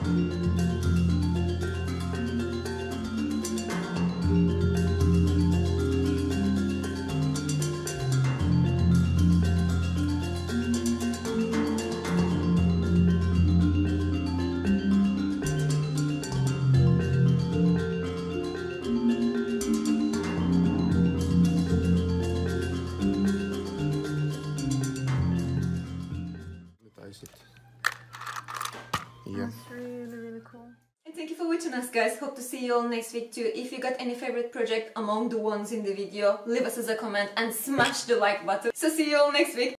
Yeah. That's really cool. And thank you for watching us, guys. Hope to see you all next week too. If you got any favorite project among the ones in the video, leave us as a comment and smash the like button. So see you all next week.